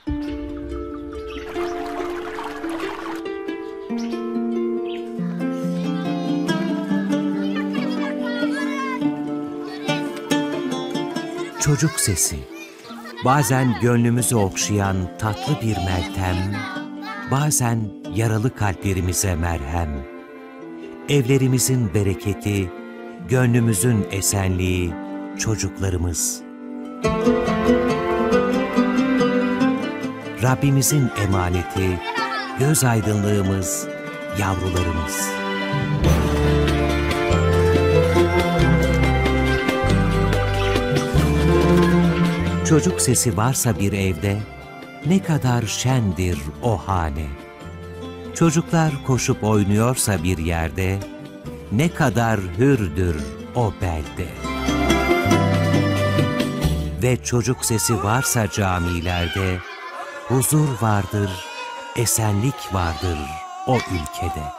Çocuk sesi, bazen gönlümüzü okşayan tatlı bir meltem, bazen yaralı kalplerimize merhem. Evlerimizin bereketi, gönlümüzün esenliği, çocuklarımız. Rabbimizin emaneti, göz aydınlığımız, yavrularımız. Çocuk sesi varsa bir evde, ne kadar şendir o hane. Çocuklar koşup oynuyorsa bir yerde, ne kadar hürdür o belde. Ve çocuk sesi varsa camilerde, huzur vardır, esenlik vardır o ülkede.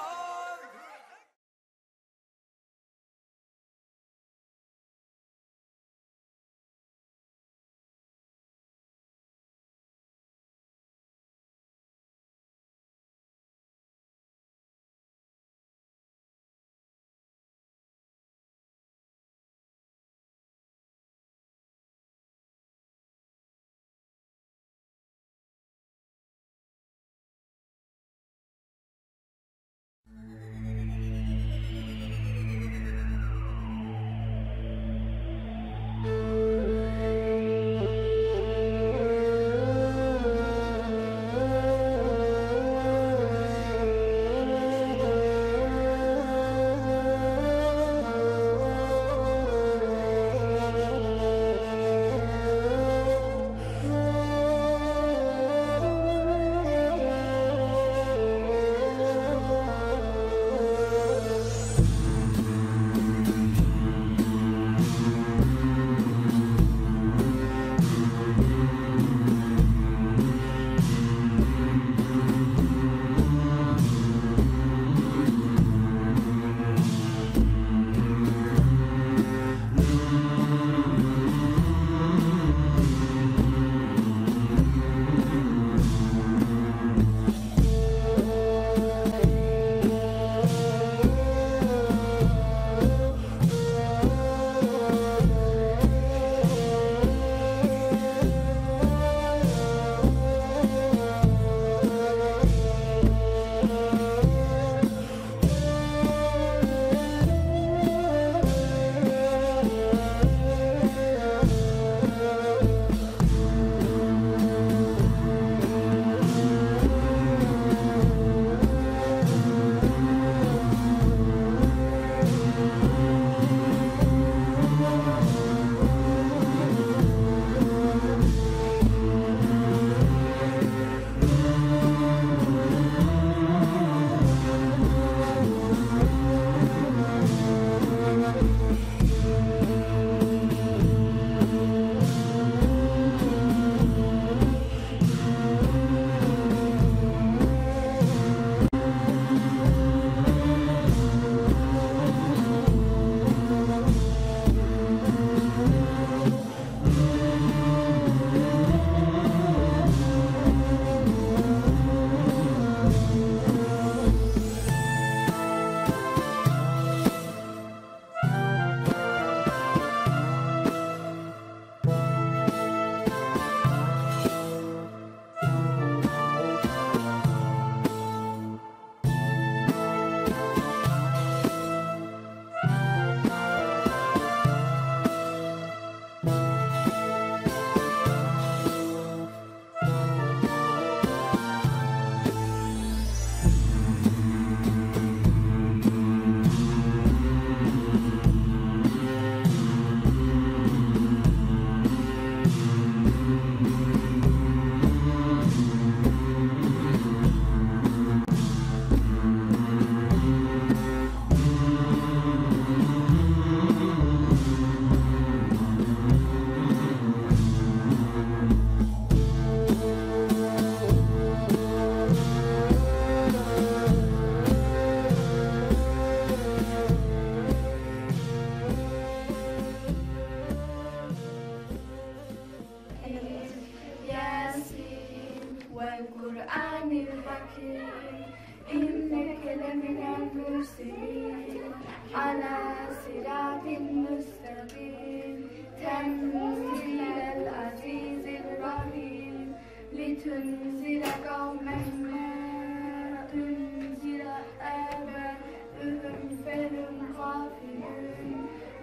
الحكيم إنك لمن المرسلين على صراط مستقيم تنزيل العزيز الرحيم لتنذر قوما ما أنذر آباؤهم فهم غافلون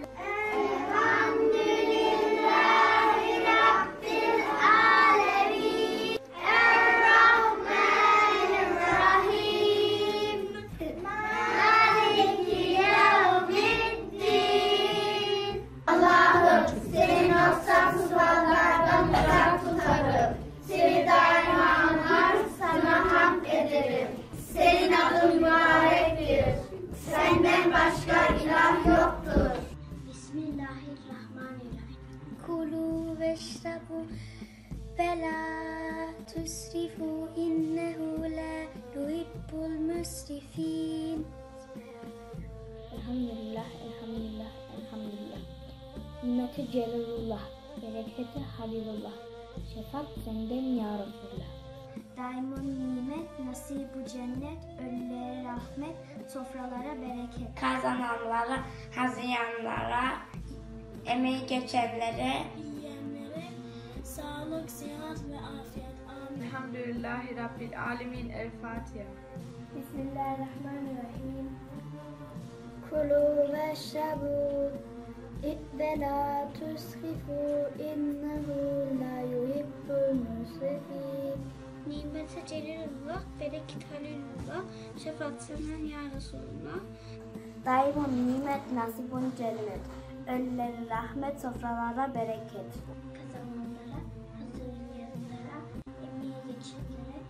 Senin adın mübarektir. Senden başka ilah yoktur. Bismillahirrahmanirrahim. Kulu veşrabu ve la tusrifu innehu la yuhibbul musrifin. Elhamdülillah, elhamdülillah, elhamdülillah. Nimeti Celilullah, bereketi Halilullah. Şefat senden ya Resulullah. Daimun nimet, nasibu cennet, ölülere rahmet, sofralara bereket. Kazananlara, harcayanlara, emeği geçenlere, Yiyenlere sağlık, sıhhat ve afiyet. Amin. Elhamdülillahi Rabbil Alemin. El Fatiha. Bismillahirrahmanirrahim. Kulu veşrabu ve la tusrifu innehu la yuhibbul musrifin. Nimete Celilullah, bereket Halilullah, şefaat senden ya Resulullah. Daimun nimet, nasibun cennet. Ölülere rahmet, sofralara bereket. Kazananlara, hazırlayanlara, emeği geçenlere,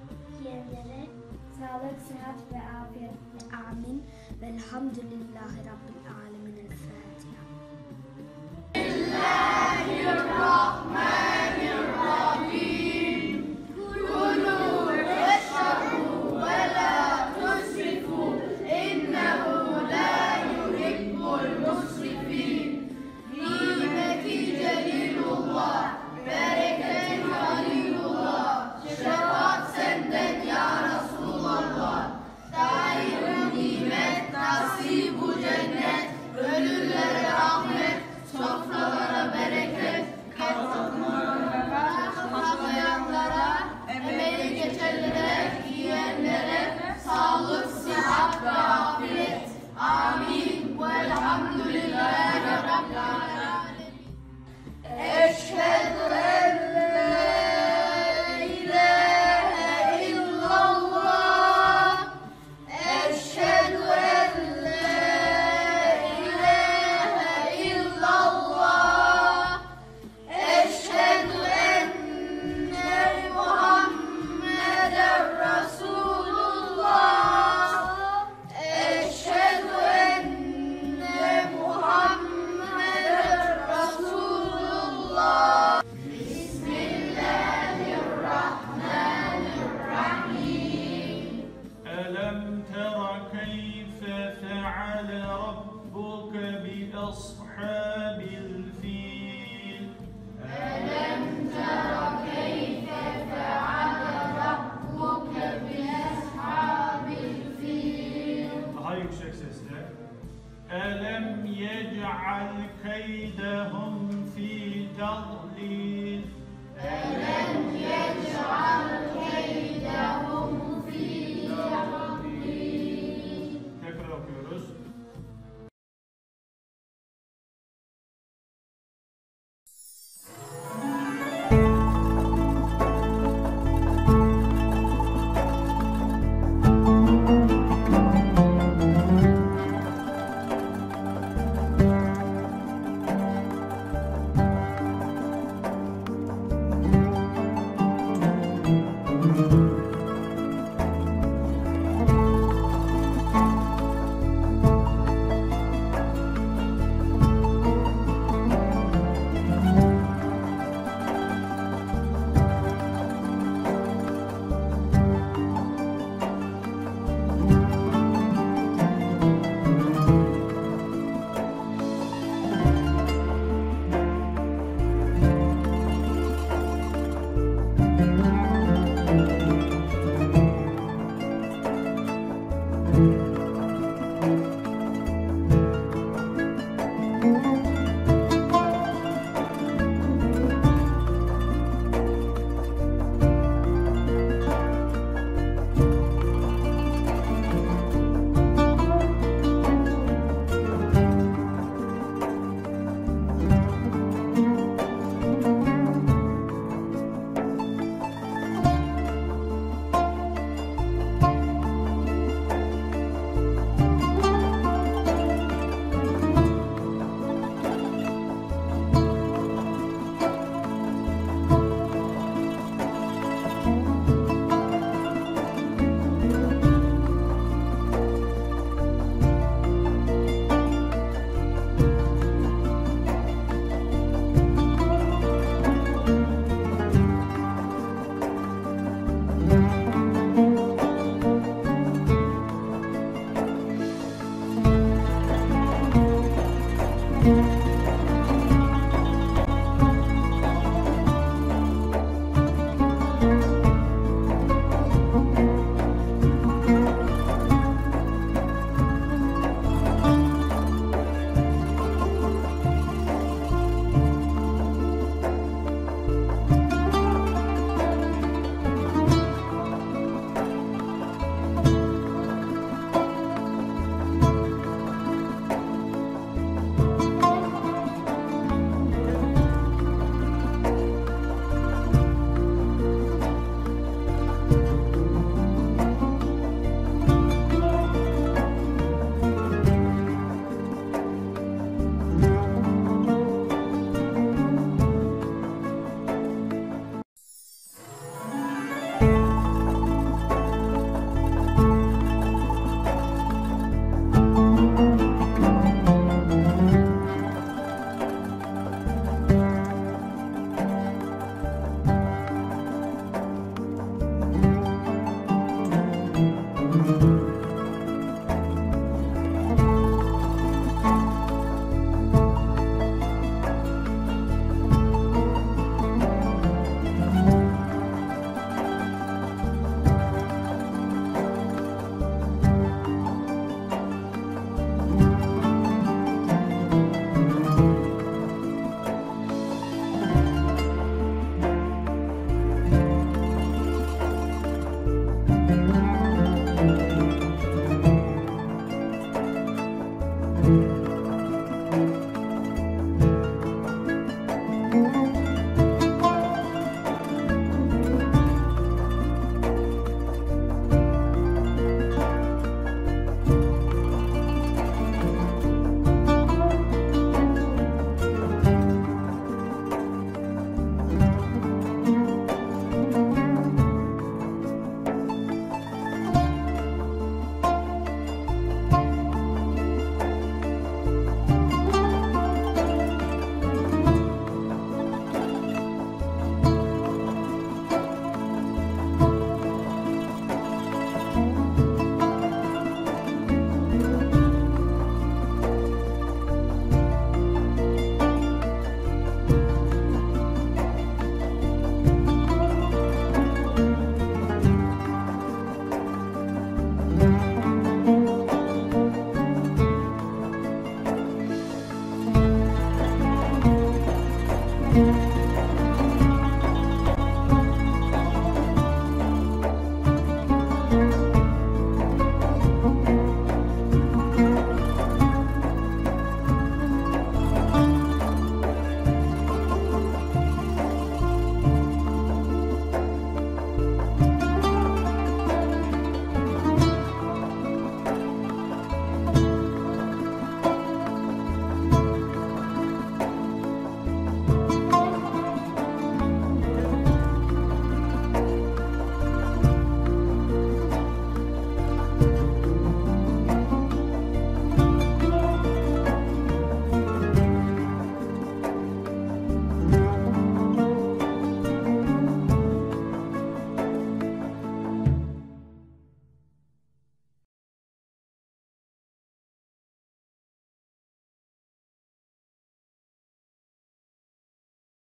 yiyenlere sağlık, sıhhat ve afiyet. Amin. Velhamdülillahi Rabbil Alemin.